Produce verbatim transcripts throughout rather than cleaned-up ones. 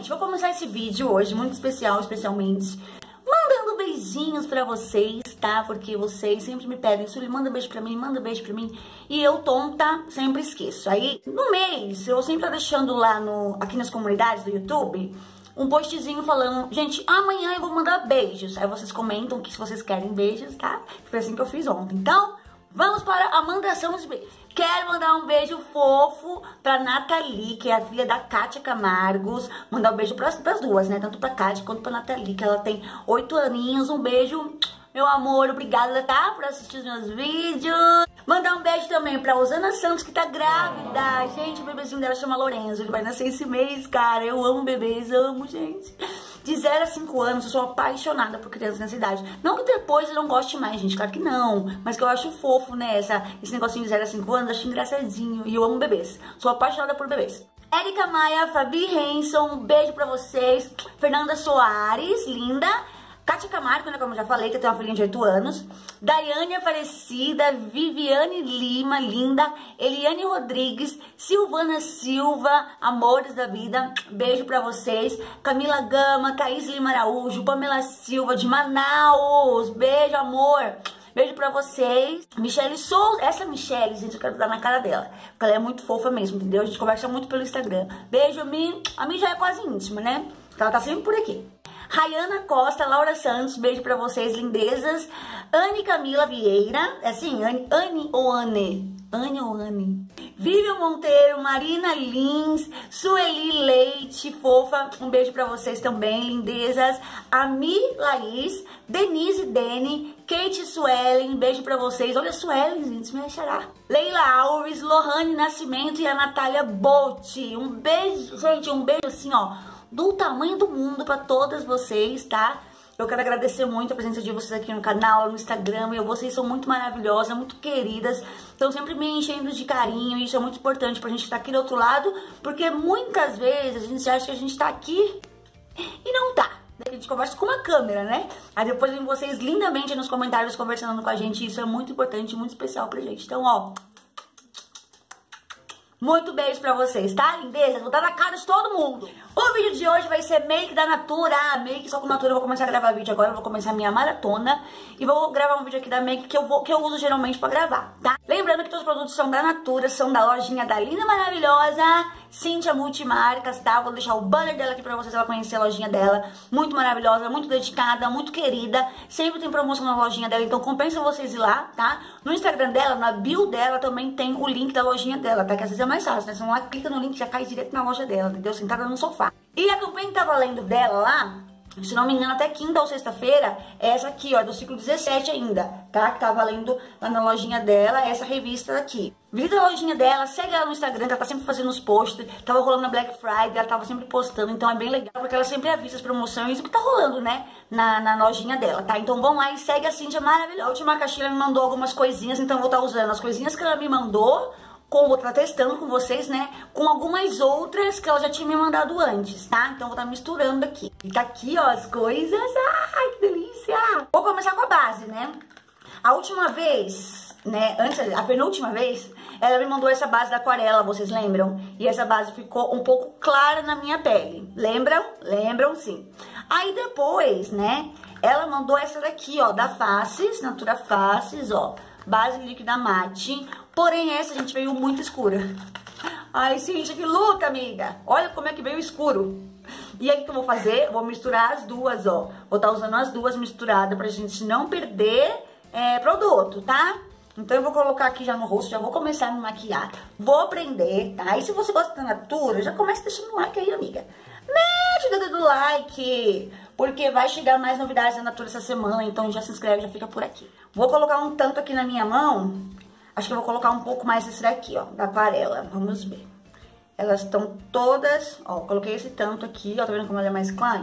gente, vou começar esse vídeo hoje, muito especial, especialmente, mandando beijinhos pra vocês, tá? Porque vocês sempre me pedem, Sully, manda beijo pra mim, manda beijo pra mim. E eu, tonta, sempre esqueço. Aí, no mês, eu sempre tô deixando lá no, aqui nas comunidades do YouTube, um postzinho falando, gente, amanhã eu vou mandar beijos. Aí vocês comentam que se vocês querem beijos, tá? Foi assim que eu fiz ontem. Então, vamos para a mandação dos beijos. Quero mandar um beijo fofo pra Nathalie, que é a filha da Kátia Camargos. Mandar um beijo pras, pras duas, né? Tanto pra Kátia quanto pra Nathalie, que ela tem oito aninhos. Um beijo, meu amor. Obrigada, tá? Por assistir os meus vídeos. Mandar um beijo também pra Osana Santos, que tá grávida. Gente, o bebezinho dela chama Lorenzo. Ele vai nascer esse mês, cara. Eu amo bebês, amo, gente. De zero a cinco anos, eu sou apaixonada por crianças nessa idade. Não que depois eu não goste mais, gente, claro que não. Mas que eu acho fofo, né, essa, esse negocinho de zero a cinco anos, eu acho engraçadinho. E eu amo bebês. Sou apaixonada por bebês. Érica Maia, Fabi Henson, um beijo pra vocês. Fernanda Soares, linda. Kátia Camargo, né, como eu já falei, que tem uma filhinha de oito anos. Daiane Aparecida, Viviane Lima, linda. Eliane Rodrigues, Silvana Silva, amores da vida. Beijo pra vocês. Camila Gama, Thaís Lima Araújo, Pamela Silva, de Manaus. Beijo, amor. Beijo pra vocês. Michele Souza. Essa Michele, gente, eu quero dar na cara dela. Porque ela é muito fofa mesmo, entendeu? A gente conversa muito pelo Instagram. Beijo, Mi. A Mi já é quase íntima, né? Ela tá sempre por aqui. Rayana Costa, Laura Santos, beijo pra vocês, lindezas. Anne Camila Vieira, é assim, Anne, Anne ou Anne? Anne ou Anne? Vivian Monteiro, Marina Lins, Sueli Leite, fofa, um beijo pra vocês também, lindezas. Ami Laís, Denise Dene, Kate Suelen, beijo pra vocês. Olha a Suelen, gente, me achará. Leila Alves, Lohane Nascimento e a Natália Botti. Um beijo, gente, um beijo assim, ó, do tamanho do mundo pra todas vocês, tá? Eu quero agradecer muito a presença de vocês aqui no canal, no Instagram. Eu, vocês são muito maravilhosas, muito queridas. Estão sempre me enchendo de carinho. E isso é muito importante pra gente estar aqui do outro lado. Porque muitas vezes a gente acha que a gente tá aqui e não tá. A gente conversa com uma câmera, né? Aí depois vem vocês lindamente nos comentários conversando com a gente. Isso é muito importante, muito especial pra gente. Então, ó, muito beijo pra vocês, tá, lindeza? Vou dar na cara de todo mundo. O vídeo de hoje vai ser make da Natura. Make só com Natura. Eu vou começar a gravar vídeo agora. Eu vou começar a minha maratona. E vou gravar um vídeo aqui da make que eu, vou, que eu uso geralmente pra gravar, tá? Lembrando que todos os produtos são da Natura. São da lojinha da linda maravilhosa Cíntia Multimarcas, tá? Vou deixar o banner dela aqui pra vocês, ela conhecer a lojinha dela. Muito maravilhosa, muito dedicada, muito querida. Sempre tem promoção na lojinha dela, então compensa vocês ir lá, tá? No Instagram dela, na bio dela, também tem o link da lojinha dela, tá? Que às vezes é mais fácil, né? Você lá clica no link e já cai direto na loja dela, entendeu? Sentada no sofá. E a campanha que tá valendo dela lá, se não me engano, até quinta ou sexta-feira, é essa aqui, ó, do ciclo dezessete ainda, tá? Que tá valendo lá na lojinha dela, essa revista daqui. Visita a lojinha dela, segue ela no Instagram, que ela tá sempre fazendo os posts. Tava rolando na Black Friday, ela tava sempre postando, então é bem legal, porque ela sempre avisa as promoções, o que tá rolando, né? Na, na lojinha dela, tá? Então vão lá e segue a Cíntia, maravilhosa. A última caixinha ela me mandou algumas coisinhas, então eu vou estar usando as coisinhas que ela me mandou, com, vou estar testando com vocês, né? Com algumas outras que ela já tinha me mandado antes, tá? Então vou estar misturando aqui. E tá aqui, ó, as coisas. Ai, que delícia! Vou começar com a base, né? A última vez, né? Antes, a penúltima vez, ela me mandou essa base da aquarela, vocês lembram? E essa base ficou um pouco clara na minha pele. Lembram? Lembram, sim. Aí depois, né? Ela mandou essa daqui, ó, da Faces, Natura Faces, ó. Base líquida mate. Porém, essa, gente, veio muito escura. Ai, gente, que luta, amiga. Olha como é que veio escuro. E aí, o que eu vou fazer? Vou misturar as duas, ó. Vou estar usando as duas misturadas pra gente não perder é, produto, tá? Então, eu vou colocar aqui já no rosto. Já vou começar a me maquiar. Vou prender, tá? E se você gosta da Natura, já começa deixando um like aí, amiga. Mete o dedo do like, porque vai chegar mais novidades da Natura essa semana, então já se inscreve, já fica por aqui. Vou colocar um tanto aqui na minha mão, acho que eu vou colocar um pouco mais esse daqui, ó, da aquarela, vamos ver. Elas estão todas, ó, coloquei esse tanto aqui, ó, tá vendo como ela é mais clara?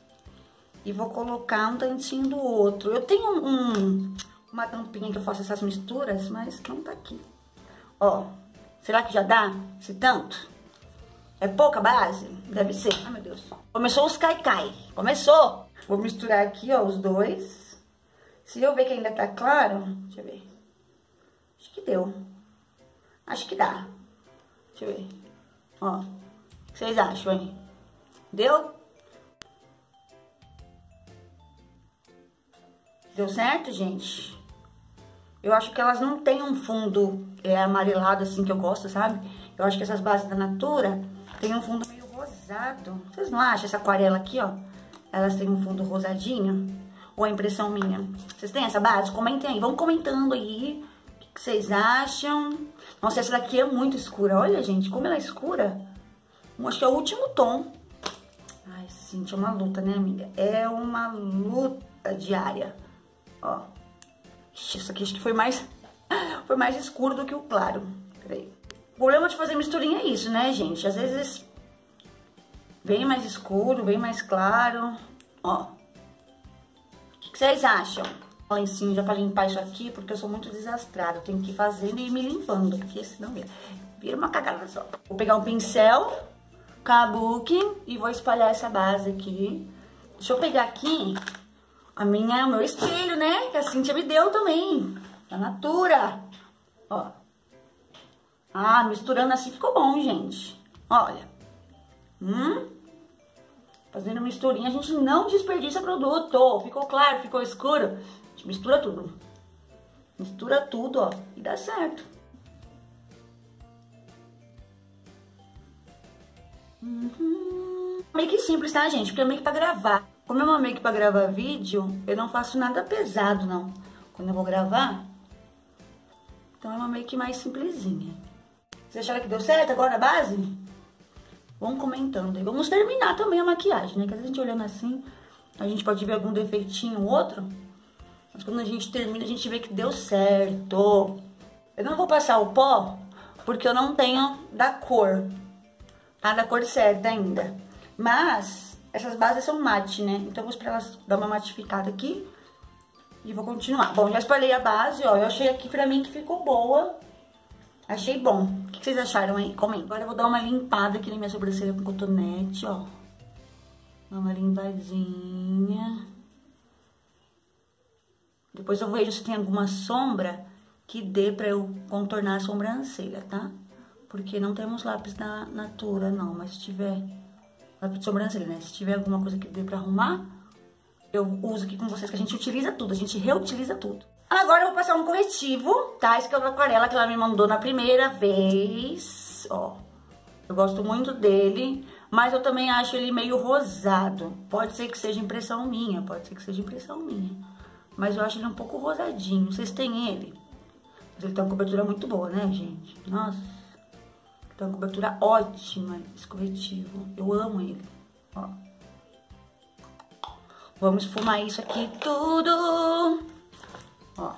E vou colocar um tantinho do outro. Eu tenho um, uma tampinha que eu faço essas misturas, mas não tá aqui. Ó, será que já dá esse tanto? É pouca base? Deve ser. Ai, meu Deus. Começou os cai-cai. Começou. Vou misturar aqui, ó, os dois. Se eu ver que ainda tá claro, deixa eu ver. Acho que deu. Acho que dá. Deixa eu ver. Ó, o que vocês acham, hein? Deu? Deu certo, gente? Eu acho que elas não têm um fundo é, amarelado assim que eu gosto, sabe? Eu acho que essas bases da Natura tem um fundo meio rosado. Vocês não acham? Essa aquarela aqui, ó, elas têm um fundo rosadinho? Ou é impressão minha? Vocês têm essa base? Comentem aí. Vão comentando aí o que vocês acham. Nossa, essa daqui é muito escura. Olha, gente, como ela é escura. Eu acho que é o último tom. Ai, Cintia, é uma luta, né, amiga? É uma luta diária. Ó. Ixi, isso aqui acho que foi mais, foi mais escuro do que o claro. Peraí. O problema de fazer misturinha é isso, né, gente? Às vezes vem mais escuro, vem mais claro. Ó. O que vocês acham? Lá em cima, já pra limpar isso aqui, porque eu sou muito desastrada. Eu tenho que ir fazendo e me limpando, porque senão vira, vira uma cagada só. Vou pegar um pincel, kabuki, e vou espalhar essa base aqui. Deixa eu pegar aqui a minha, o meu espelho, né? Que a Cintia me deu também, da Natura. Ó. Ah, misturando assim ficou bom, gente. Olha. Hum... Fazendo misturinha, a gente não desperdiça produto. Ficou claro, ficou escuro. A gente mistura tudo. Mistura tudo, ó. E dá certo. Uhum. Make simples, tá, gente? Porque é make pra gravar. Como é uma make pra gravar vídeo, eu não faço nada pesado, não. Quando eu vou gravar. Então é uma make mais simplesinha. Vocês acharam que deu certo agora a base? Vamos comentando aí. Vamos terminar também a maquiagem, né? Que às vezes a gente olhando assim, a gente pode ver algum defeitinho ou outro. Mas quando a gente termina, a gente vê que deu certo. Eu não vou passar o pó, porque eu não tenho da cor. Tá? Da cor certa ainda. Mas, essas bases são mate, né? Então eu vou esperar elas dar uma matificada aqui. E vou continuar. Bom, já espalhei a base, ó. Eu achei aqui pra mim que ficou boa. Achei bom. O que vocês acharam aí? Comenta. Agora eu vou dar uma limpada aqui na minha sobrancelha com cotonete, ó. Dá uma limpadinha. Depois eu vejo se tem alguma sombra que dê pra eu contornar a sobrancelha, tá? Porque não temos lápis da Natura, não. Mas se tiver... Lápis de sobrancelha, né? Se tiver alguma coisa que dê pra arrumar, eu uso aqui com vocês, que a gente utiliza tudo. A gente reutiliza tudo. Agora eu vou passar um corretivo, tá? Esse que é o aquarela que ela me mandou na primeira vez, ó. Eu gosto muito dele, mas eu também acho ele meio rosado. Pode ser que seja impressão minha, pode ser que seja impressão minha. Mas eu acho ele um pouco rosadinho. Vocês têm ele? Mas ele tem uma cobertura muito boa, né, gente? Nossa, tem uma cobertura ótima esse corretivo. Eu amo ele, ó. Vamos esfumar isso aqui tudo. Ó.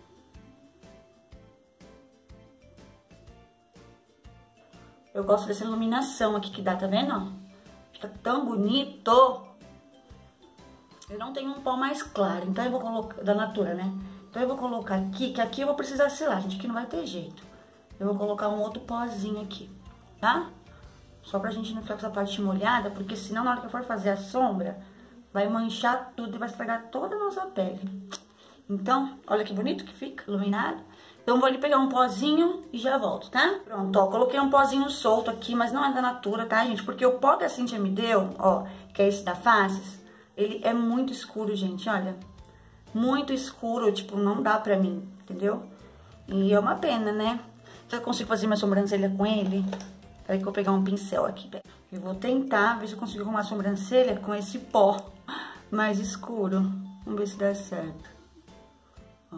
Eu gosto dessa iluminação aqui que dá, tá vendo? Ó? Fica tão bonito. Eu não tenho um pó mais claro, então eu vou colocar... Da Natura, né? Então eu vou colocar aqui, que aqui eu vou precisar selar, gente. Aqui não vai ter jeito. Eu vou colocar um outro pozinho aqui, tá? Só pra gente não ficar com essa parte molhada, porque senão na hora que eu for fazer a sombra, vai manchar tudo e vai estragar toda a nossa pele. Então, olha que bonito que fica, iluminado. Então, vou ali pegar um pozinho e já volto, tá? Pronto, ó, coloquei um pozinho solto aqui, mas não é da Natura, tá, gente? Porque o pó que a Cintia me deu, ó, que é esse da Faces, ele é muito escuro, gente, olha. Muito escuro, tipo, não dá pra mim, entendeu? E é uma pena, né? Se eu consigo fazer minha sobrancelha com ele, peraí que eu vou pegar um pincel aqui, pera. Eu vou tentar ver se eu consigo arrumar a sobrancelha com esse pó mais escuro. Vamos ver se dá certo. Ó.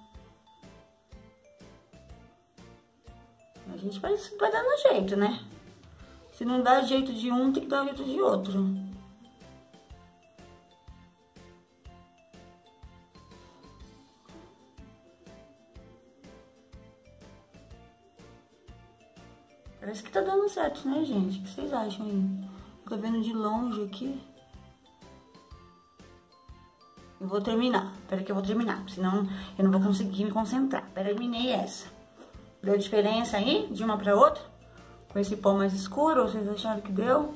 A gente vai, vai dando jeito, né? Se não dá jeito de um, tem que dar jeito de outro. Parece que tá dando certo, né, gente? O que vocês acham aí? Tô vendo de longe aqui. Eu vou terminar. Peraí que eu vou terminar, senão eu não vou conseguir me concentrar. Terminei essa. Deu diferença aí, de uma pra outra? Com esse pó mais escuro, vocês acharam que deu?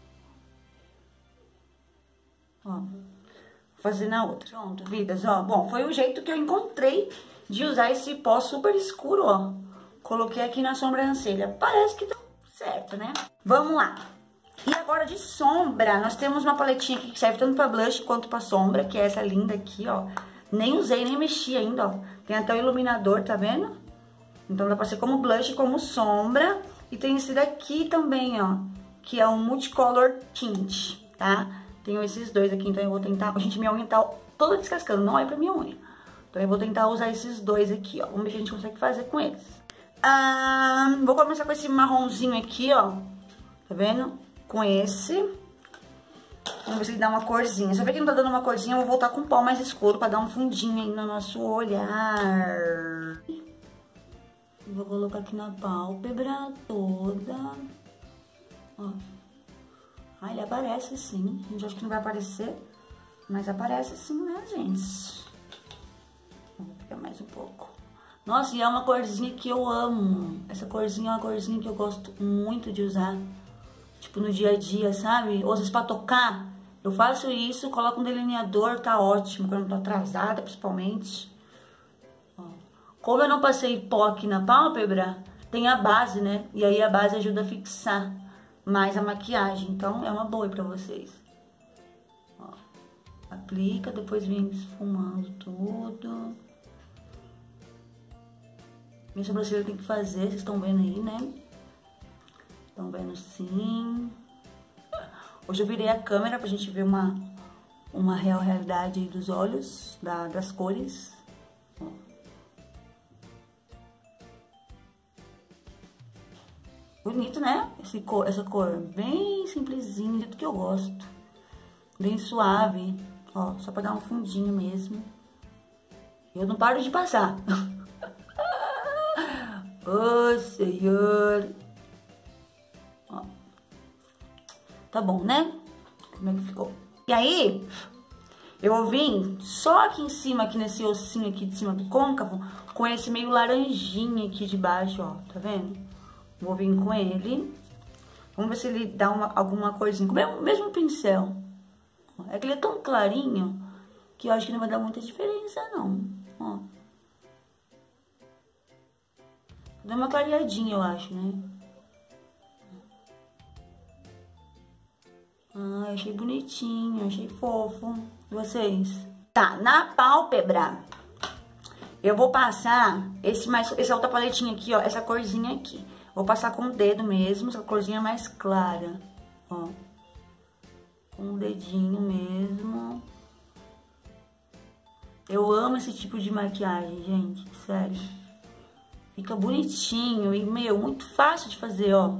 Ó, vou fazer na outra. Pronto, vidas, ó. Bom, foi o jeito que eu encontrei de usar esse pó super escuro, ó. Coloquei aqui na sobrancelha. Parece que deu certo, né? Vamos lá. E agora de sombra, nós temos uma paletinha aqui que serve tanto pra blush quanto pra sombra, que é essa linda aqui, ó. Nem usei, nem mexi ainda, ó. Tem até o iluminador, tá vendo? Então dá pra ser como blush, como sombra. E tem esse daqui também, ó, que é um Multicolor Tint, tá? Tenho esses dois aqui, então eu vou tentar... Gente, minha unha tá toda descascando, não é pra minha unha. Então eu vou tentar usar esses dois aqui, ó. Vamos ver o que a gente consegue fazer com eles. Ah, vou começar com esse marronzinho aqui, ó. Tá vendo? Com esse. Vamos ver se ele dá uma corzinha. Se eu ver que não tá dando uma corzinha, eu vou voltar com um pó mais escuro pra dar um fundinho aí no nosso olhar. Vou colocar aqui na pálpebra toda. Ó. Ah, ele aparece sim. A gente acha que não vai aparecer, mas aparece sim, né, gente? Vou pegar mais um pouco. Nossa, e é uma corzinha que eu amo. Essa corzinha é uma corzinha que eu gosto muito de usar. Tipo, no dia a dia, sabe? Ou às vezes pra tocar, eu faço isso, coloco um delineador, tá ótimo. Quando eu tô atrasada, principalmente. Ó. Como eu não passei pó aqui na pálpebra, tem a base, né? E aí a base ajuda a fixar mais a maquiagem. Então, é uma boa aí pra vocês. Ó. Aplica, depois vem esfumando tudo. Minha sobrancelha tem que fazer, vocês estão vendo aí, né? Estão vendo sim. Hoje eu virei a câmera pra gente ver uma, uma real realidade aí dos olhos, da, das cores. Ó. Bonito, né? Esse cor, essa cor bem simplesinha, do jeito que eu gosto. Bem suave. Ó, só pra dar um fundinho mesmo. Eu não paro de passar. Ô, oh, Senhor. Ó. Tá bom, né? Como é que ficou? E aí, eu vim só aqui em cima, aqui nesse ossinho aqui de cima do côncavo, com esse meio laranjinha aqui de baixo, ó. Tá vendo? Vou vir com ele. Vamos ver se ele dá uma, alguma corzinha. Com o mesmo, mesmo pincel. É que ele é tão clarinho que eu acho que não vai dar muita diferença, não. Ó. Dá uma clareadinha, eu acho, né? Ah, achei bonitinho, achei fofo. Vocês? Tá, na pálpebra, eu vou passar esse mais, essa outra paletinha aqui, ó, essa corzinha aqui. Vou passar com o dedo mesmo, essa corzinha mais clara, ó. Com o dedinho mesmo. Eu amo esse tipo de maquiagem, gente, sério. Fica bonitinho e, meu, muito fácil de fazer, ó.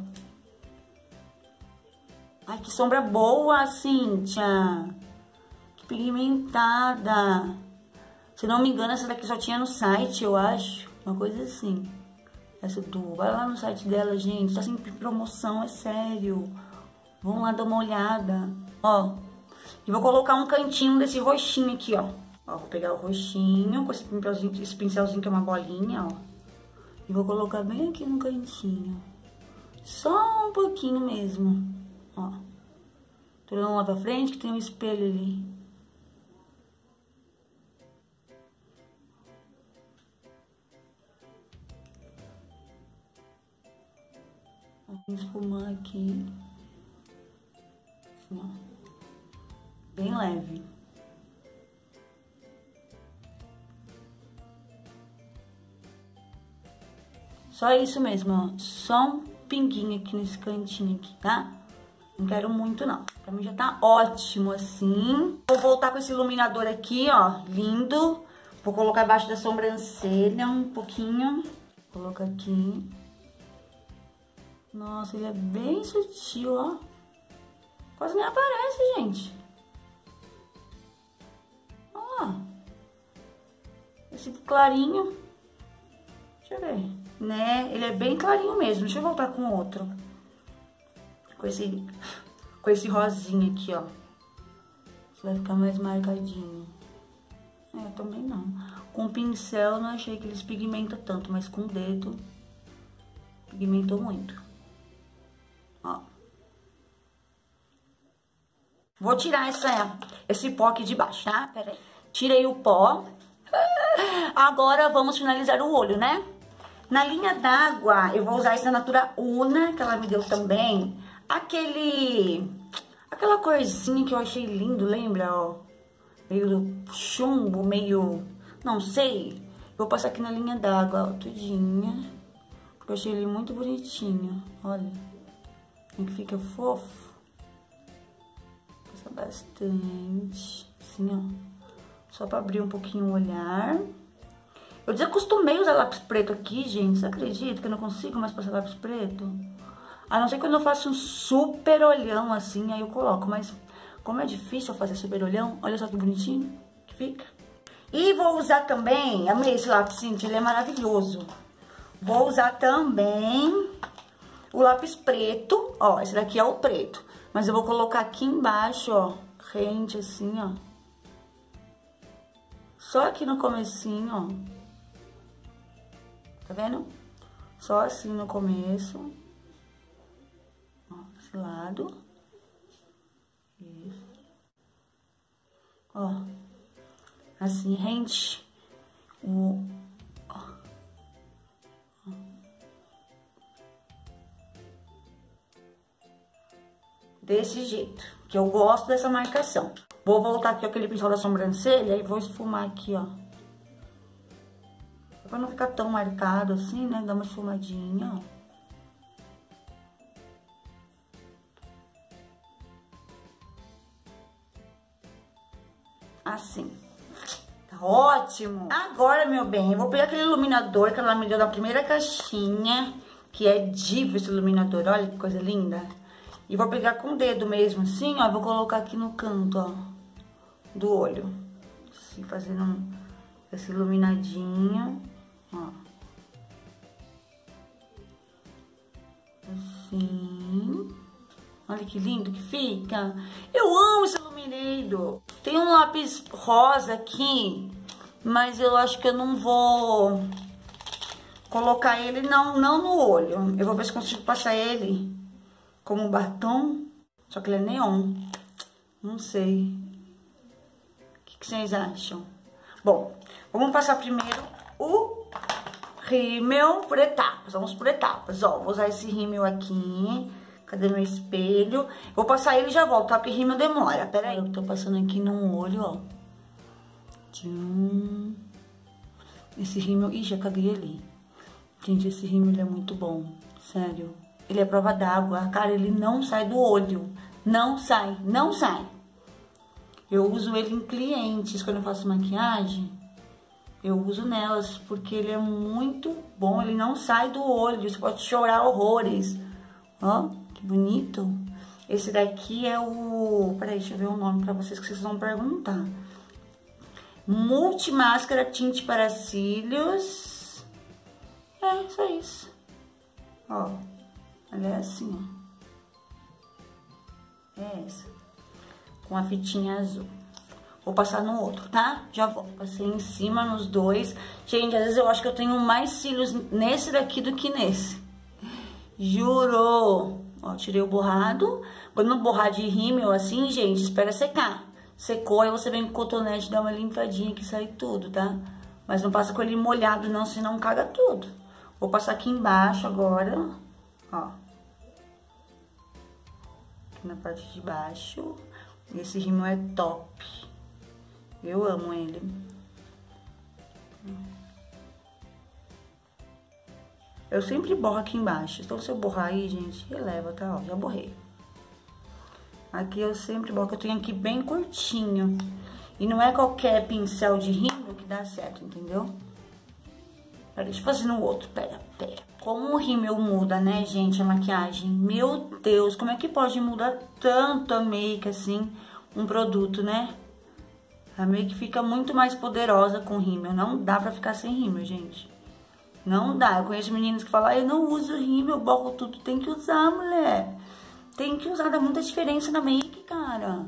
Ai, que sombra boa, Cíntia. Que pigmentada. Se não me engano, essa daqui só tinha no site, eu acho. Uma coisa assim. Essa do... Vai lá no site dela, gente. Tá sempre em promoção, é sério. Vamos lá dar uma olhada. Ó. E vou colocar um cantinho desse roxinho aqui, ó. Ó, vou pegar o roxinho com esse pincelzinho, esse pincelzinho que é uma bolinha, ó. E vou colocar bem aqui no cantinho. Só um pouquinho mesmo. Ó. Tô olhando lá pra frente que tem um espelho ali. Vou esfumar aqui. Assim, ó. Bem leve. Só isso mesmo, ó. Só um pinguinho aqui nesse cantinho aqui, tá? Não quero muito, não. Pra mim já tá ótimo assim. Vou voltar com esse iluminador aqui, ó. Lindo. Vou colocar abaixo da sobrancelha um pouquinho. Coloca aqui. Nossa, ele é bem sutil, ó. Quase nem aparece, gente. Ó. Esse clarinho. Deixa eu ver. Né? Ele é bem clarinho mesmo. Deixa eu voltar com outro. Com esse, com esse rosinha aqui, ó. Isso vai ficar mais marcadinho. É, também não. Com o pincel eu não achei que eles pigmentam tanto, mas com o dedo pigmentou muito. Ó. Vou tirar essa, esse pó aqui de baixo, tá? Pera aí. Tirei o pó. Agora vamos finalizar o olho, né? Na linha d'água, eu vou usar essa Natura Una, que ela me deu também, aquele... Aquela corzinha que eu achei lindo, lembra, ó? Meio chumbo, meio... Não sei. Vou passar aqui na linha d'água, ó, tudinha. Porque eu achei ele muito bonitinho, olha. Como que fica fofo. Passa bastante, assim, ó. Só pra abrir um pouquinho o olhar. Eu desacostumei usar lápis preto aqui, gente. Você acredita que eu não consigo mais passar lápis preto? A não ser quando eu faço um super olhão assim, aí eu coloco. Mas como é difícil eu fazer super olhão, olha só que bonitinho que fica. E vou usar também, amei esse lápis, gente, ele é maravilhoso. Vou usar também o lápis preto, ó, esse daqui é o preto. Mas eu vou colocar aqui embaixo, ó, rente assim, ó. Só aqui no comecinho, ó. Tá vendo? Só assim no começo. Ó, esse lado. Isso. Ó. Assim, rente. O... Ó. Ó. Desse jeito. Que eu gosto dessa marcação. Vou voltar aqui com aquele pincel da sobrancelha e vou esfumar aqui, ó. Pra não ficar tão marcado assim, né? Dá uma esfumadinha, ó. Assim. Tá ótimo. Agora, meu bem, eu vou pegar aquele iluminador que ela me deu na primeira caixinha. Que é Diva esse iluminador. Olha que coisa linda. E vou pegar com o dedo mesmo, assim, ó. Vou colocar aqui no canto, ó. Do olho. Assim, fazendo um, esse iluminadinho. Ó. Assim. Olha que lindo que fica. Eu amo esse iluminado. Tem um lápis rosa aqui, mas eu acho que eu não vou colocar ele não, não no olho. Eu vou ver se consigo passar ele como um batom, só que ele é neon. Não sei. O que, que vocês acham? Bom, vamos passar primeiro o rímel por etapas. Vamos por etapas. Ó, vou usar esse rímel aqui. Cadê meu espelho? Vou passar ele e já volto, tá? Porque rímel demora. Pera aí. Eu tô passando aqui num olho, ó. Tchum. Esse rímel... Ih, já caguei ali. Gente, esse rímel ele é muito bom. Sério. Ele é prova d'água. Cara, ele não sai do olho. Não sai. Não sai. Eu uso ele em clientes quando eu faço maquiagem. Eu uso nelas porque ele é muito bom. Ele não sai do olho. Você pode chorar horrores. Ó, que bonito. Esse daqui é o... Peraí, deixa eu ver o nome pra vocês que vocês vão perguntar. Multimáscara Tinte para Cílios. É, só isso. Ó, ela é assim, ó. É essa. Com a fitinha azul. Vou passar no outro, tá? Já vou. Passei em cima nos dois. Gente, às vezes eu acho que eu tenho mais cílios nesse daqui do que nesse. Juro! Ó, tirei o borrado. Quando não borrar de rímel assim, gente, espera secar. Secou, aí você vem com o cotonete e dá uma limpadinha que sai tudo, tá? Mas não passa com ele molhado não, senão caga tudo. Vou passar aqui embaixo agora, ó. Aqui na parte de baixo. Esse rímel é top. Eu amo ele. Eu sempre borro aqui embaixo. Então, se eu borrar aí, gente, releva, tá? Ó, já borrei. Aqui eu sempre borro, que eu tenho aqui bem curtinho. E não é qualquer pincel de rímel que dá certo, entendeu? Pera, deixa eu fazer no outro. Pera, pera. Como o rímel muda, né, gente, a maquiagem? Meu Deus, como é que pode mudar tanto a make, assim, um produto, né? A make fica muito mais poderosa com rímel. Não dá pra ficar sem rímel, gente. Não dá. Eu conheço meninas que falam, ah, eu não uso rímel, eu borro tudo. Tem que usar, mulher. Tem que usar, dá muita diferença na make, cara.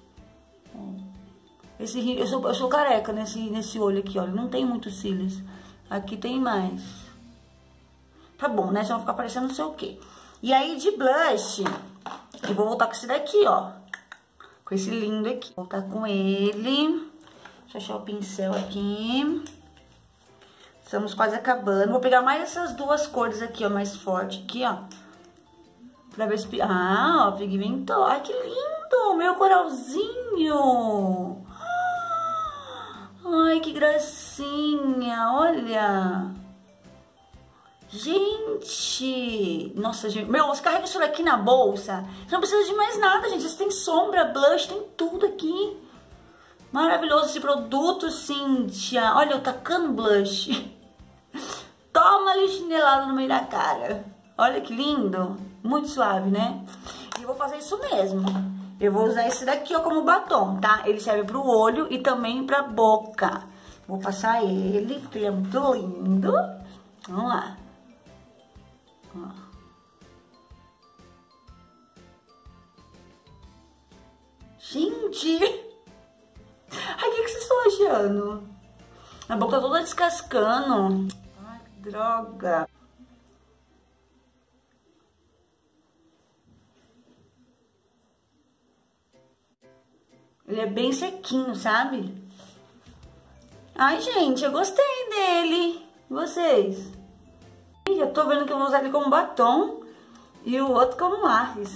Esse rímel, eu sou, eu sou careca nesse, nesse olho aqui, olha. Não tem muitos cílios. Aqui tem mais. Tá bom, né? Senão ficar parecendo não sei o quê. E aí, de blush, eu vou voltar com esse daqui, ó. Com esse lindo aqui. Vou voltar com ele. Deixa eu achar o pincel aqui. Estamos quase acabando. Vou pegar mais essas duas cores aqui, ó, mais forte aqui, ó. Pra ver se... Ah, ó, pigmentou. Ai, que lindo! Meu coralzinho! Ai, que gracinha! Olha! Gente! Nossa, gente... Meu, você carrega isso aqui na bolsa. Você não precisa de mais nada, gente. Você tem sombra, blush, tem tudo aqui. Maravilhoso esse produto, Cíntia. Olha, eu tacando blush. Toma ali chinelada no meio da cara. Olha que lindo. Muito suave, né? E eu vou fazer isso mesmo. Eu vou usar esse daqui, ó, como batom, tá? Ele serve pro olho e também pra boca. Vou passar ele, porque ele é muito lindo. Vamos lá. Ó. Gente! Ai, o que, que vocês estão achando? A boca tá toda descascando. Ai, que droga. Ele é bem sequinho, sabe? Ai, gente, eu gostei dele. E vocês? Ih, eu tô vendo que eu vou usar ele como batom e o outro como lápis.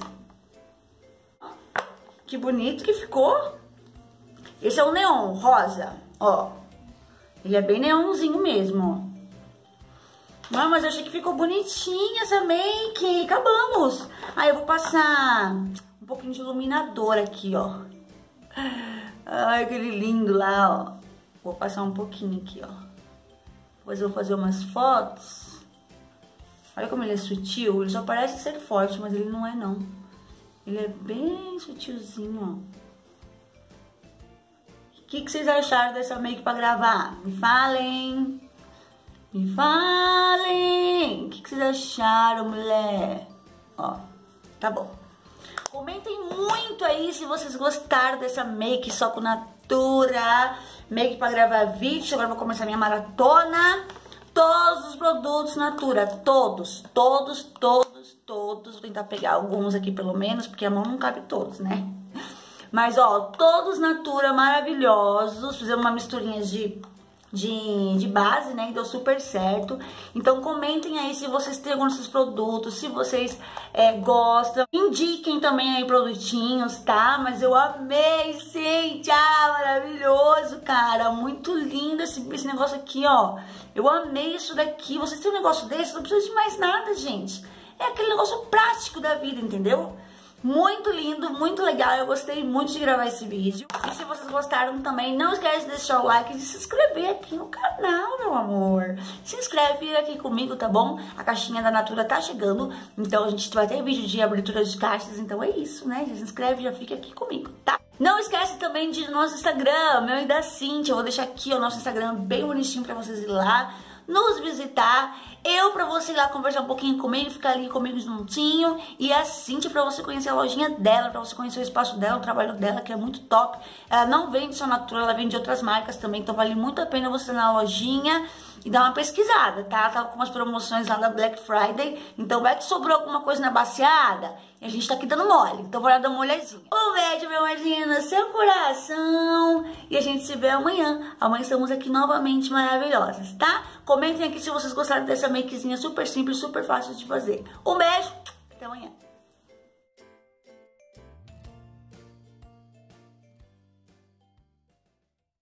Que bonito que ficou. Esse é o neon rosa, ó. Ele é bem neonzinho mesmo, ó. Não, mas eu achei que ficou bonitinha essa make. Acabamos. Aí eu vou passar um pouquinho de iluminador aqui, ó. Ai, aquele lindo lá, ó. Vou passar um pouquinho aqui, ó. Depois eu vou fazer umas fotos. Olha como ele é sutil. Ele só parece ser forte, mas ele não é, não. Ele é bem sutilzinho, ó. O que, que vocês acharam dessa make pra gravar? Me falem. Me falem. O que, que vocês acharam, mulher? Ó, tá bom. Comentem muito aí se vocês gostaram dessa make só com Natura. Make pra gravar vídeo. Agora eu vou começar minha maratona. Todos os produtos Natura. Todos, todos, todos, todos. Vou tentar pegar alguns aqui pelo menos, porque a mão não cabe todos, né? Mas, ó, todos Natura maravilhosos. Fizemos uma misturinha de... De, de base, né? E deu super certo. Então comentem aí se vocês têm alguns desses produtos, se vocês é, gostam. Indiquem também aí produtinhos, tá? Mas eu amei, Cíntia! Maravilhoso, cara! Muito lindo esse, esse negócio aqui, ó. Eu amei isso daqui. Vocês têm um negócio desse? Não precisa de mais nada, gente. É aquele negócio prático da vida, entendeu? Muito lindo, muito legal, eu gostei muito de gravar esse vídeo. E se vocês gostaram também, não esquece de deixar o like e de se inscrever aqui no canal, meu amor. Se inscreve aqui comigo, tá bom? A caixinha da Natura tá chegando, então a gente vai ter vídeo de abertura de caixas, então é isso, né? Já se inscreve, já fica aqui comigo, tá? Não esquece também de ir no nosso Instagram, meu e da Cíntia. Eu vou deixar aqui o nosso Instagram bem bonitinho pra vocês ir lá, nos visitar. Eu pra você ir lá conversar um pouquinho comigo, ficar ali comigo juntinho. E a Cíntia pra você conhecer a lojinha dela, pra você conhecer o espaço dela, o trabalho dela, que é muito top. Ela não vende só Natura, ela vende outras marcas também, então vale muito a pena você ir na lojinha e dar uma pesquisada, tá? Ela tava com umas promoções lá da Black Friday, então vai que sobrou alguma coisa na baseada e a gente tá aqui dando mole, então bora dar uma olhadinha. Um beijo, meu amorzinho, no seu coração e a gente se vê amanhã. Amanhã estamos aqui novamente maravilhosas, tá? Comentem aqui se vocês gostaram dessa makezinha super simples, super fácil de fazer. Um beijo, até amanhã.